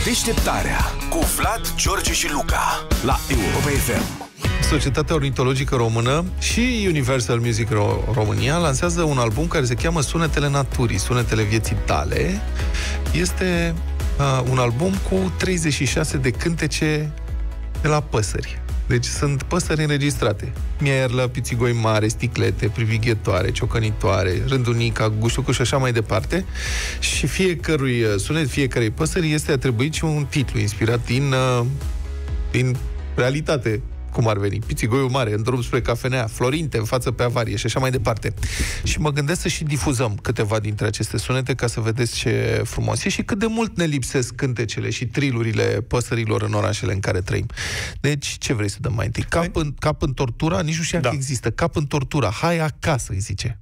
Deșteptarea cu Vlad, George și Luca la Europa FM. Societatea Ornitologică Română și Universal Music România lansează un album care se cheamă Sunetele Naturii, Sunetele Vieții Tale. Este un album cu 36 de cântece de la păsări. Deci sunt păsări înregistrate. Mierlă, pițigoi mare, sticlete, privighetoare, ciocănitoare, rândunica, gușucu și așa mai departe. Și fiecărui sunet, fiecarei păsări este atribuit și un titlu inspirat din realitate, cum ar veni. Pițigoiul mare, în drum spre cafenea, Florinte, în față pe avarie și așa mai departe. Și mă gândesc să și difuzăm câteva dintre aceste sunete ca să vedeți ce frumos e și cât de mult ne lipsesc cântecele și trilurile păsărilor în orașele în care trăim. Deci, ce vrei să dăm mai întâi? Cap în tortura? Nici nu știu că există. Cap în tortura. Hai acasă, îi zice.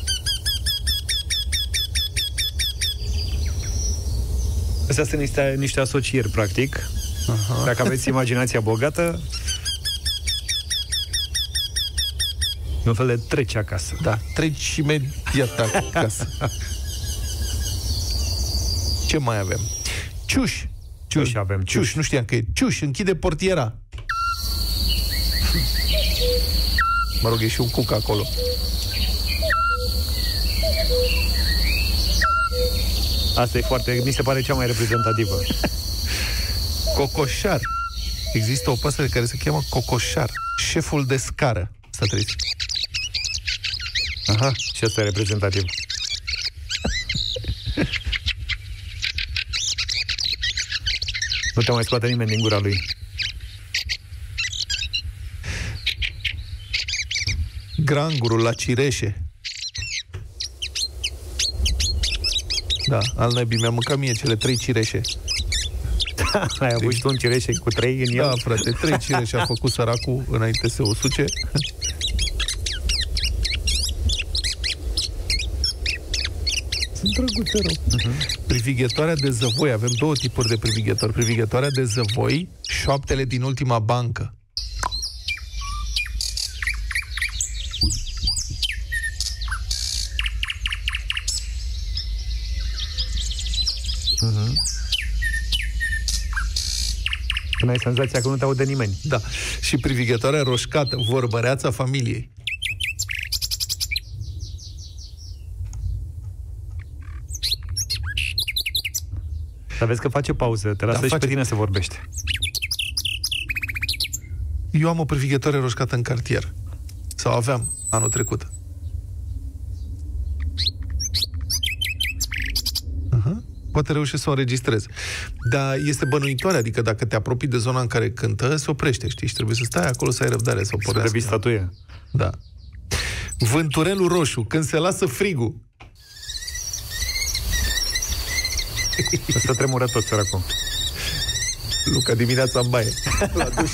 Astea sunt niște asocieri, practic. Aha. Dacă aveți imaginația bogată, un fel de treci acasă. Da, treci imediat acasă. Ce mai avem? Ciuș. Ciuș avem. Ciuș, nu știam că e. Ciuș, închide portiera. Mă rog, e și un cuc acolo. Asta e foarte, mi se pare cea mai reprezentativă. Cocoșar. Există o păsăre care se cheamă cocoșar. Șeful de scară. Asta trebuie. Aha, și asta e reprezentativ. Nu te mai scoate nimeni din gura lui. Grangurul la cireșe. Da, al naibii, mi-am mâncat mie cele 3 cireșe. Ai avut și tu un cireșe cu 3 în el? Da, frate, 3 cireșe a făcut săracul înainte să o suce. Sunt drăguțe rău. Privighetoarea de zăvoi. Avem 2 tipuri de privighetori. Privighetoarea de zăvoi, șoaptele din ultima bancă. Când ai senzația că nu te aude nimeni. Da. Și privighetoarea roșcată, vorbăreața familiei. Dar vezi că face pauză, te lasă și pe tine să vorbește. Eu am o privighetoare roșcată în cartier. Sau aveam anul trecut. Poate reușesc să o înregistrez. Dar este bănuitoare, adică dacă te apropii de zona în care cântă, se oprește, știi? Și trebuie să stai acolo să ai răbdare, să o pornească. Să devii statuie. Da. Vânturelul roșu, când se lasă frigul. Să tremură tot, săracul. Luca, dimineața în baie. La duș.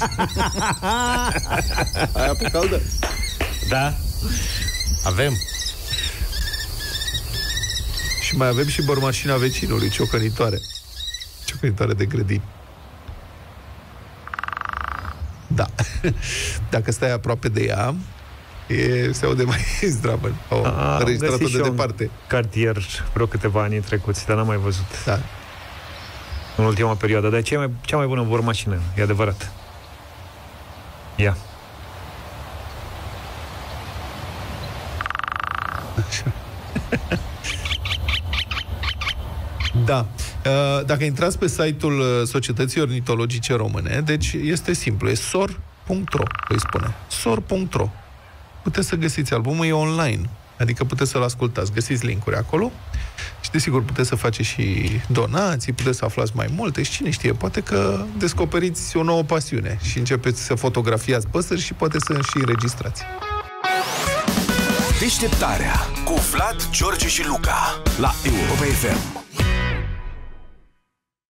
Ai apă caldă? Da. Avem. Și mai avem și bormașina vecinului, ciocănitoare. Ciocănitoare de grădini. Da. Dacă stai aproape de ea, se aude mai zdravă. Am înregistrat-o de departe. Cartier vreo câteva ani trecuți, dar n-am mai văzut. Da. În ultima perioadă. Dar e cea mai bună bormașină, e adevărat. Ia. Așa. Da. Dacă intrați pe site-ul Societății Ornitologice Române, deci este simplu, e sor.ro, îi spune. Sor.ro. Puteți să găsiți albumul, e online, adică puteți să-l ascultați, găsiți link-uri acolo și desigur puteți să faceți și donații, puteți să aflați mai multe și cine știe, poate că descoperiți o nouă pasiune și începeți să fotografiați păsări și poate să și înregistrați. Deșteptarea cu Vlad, George și Luca la Europa FM.